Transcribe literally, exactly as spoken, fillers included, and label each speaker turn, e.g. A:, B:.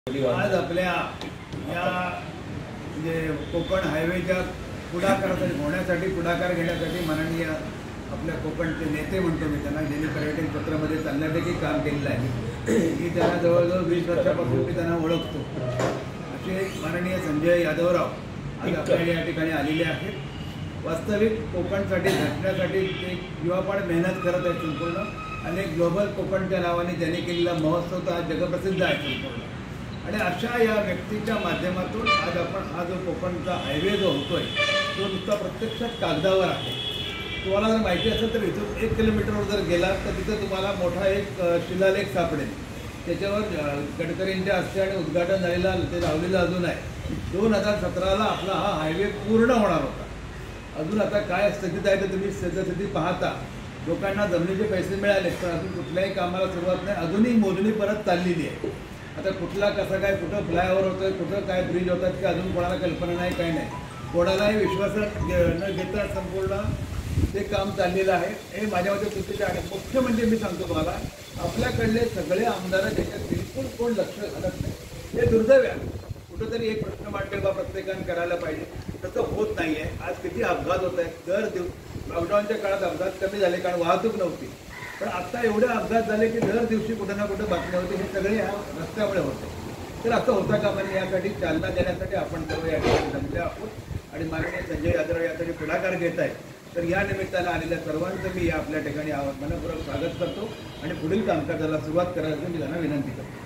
A: आज आपल्या या म्हणजे कोकण हायवेच्या पुढाकारासाठी होण्यासाठी पुढाकार घेण्यासाठी माननीय आपल्या कोकणचे नेते म्हणतो मी त्यांना, ज्यांनी पर्यटन क्षेत्रामध्ये चालण्यापैकी काम केलेलं आहे, की त्यांना जवळजवळ वीस वर्षापासून मी त्यांना ओळखतो, असे माननीय संजय यादवराव आज आपल्या या ठिकाणी आलेले आहेत। वास्तविक कोकणसाठी झटण्यासाठी ते युवापण मेहनत करत आहेत संपूर्ण, आणि ग्लोबल कोकणच्या नावाने त्यांनी केलेला महोत्सव तर आज जगप्रसिद्ध आहे संपूर्ण। आणि अशा या व्यक्तीच्या माध्यमातून आज आपण हा जो कोकणचा हायवे जो होतोय तो नुसता प्रत्यक्षात कागदावर आहे। तुम्हाला जर माहिती असेल तर इथून एक किलोमीटरवर जर गेलात तर तिथं तुम्हाला मोठा एक शिलालेख सापडेल, त्याच्यावर गडकरींच्या हस्ते आणि उद्घाटन झालेला ते लावलेलं अजून आहे। दोन हजार सतराला आपला हा हायवे पूर्ण होणार होता। अजून आता काय स्थितीत आहे तर तुम्ही सद्यस्थिती पाहता, लोकांना जमिनीचे पैसे मिळाले पण अजून कुठल्याही कामाला सुरुवात नाही, अजूनही मोजणी परत चाललेली आहे। आता कुठला कसा काय कुठं फ्लायओव्हर होतोय, कुठं काय ब्रिज होतात की अजून कोणाला कल्पना नाही, काही नाही, कोणालाही विश्वासात न घेता संपूर्ण ते काम चाललेलं आहे। हे माझ्या मते चुकीचं आहे। मुख्य म्हणजे मी सांगतो तुम्हाला, आपल्याकडले सगळे आमदार त्याच्यात बिलकुल कोण लक्ष घालत नाही, हे दुर्दैव आहे। कुठंतरी एक प्रश्न मांडले बा प्रत्येकाने करायला पाहिजे, तसं होत नाही आहे। आज किती अपघात होत आहेत, दर दिवस लॉकडाऊनच्या काळात अपघात कमी झाले कारण वाहतूक नव्हती, पण आता एवढे अपघात झाले की दर दिवशी कुठं ना कुठं बातम्या होते, हे सगळे ह्या रस्त्यामुळे होते। तर असं होता का म्हणजे यासाठी चालना देण्यासाठी आपण सर्व या ठिकाणी जमले आहोत आणि माननीय संजय यादव यासाठी पुढाकार घेत आहेत। तर या निमित्तानं आलेल्या सर्वांचं मी या आपल्या ठिकाणी मनपूर्वक स्वागत करतो आणि पुढील कामकाजाला सुरुवात करायची मी त्यांना विनंती करतो।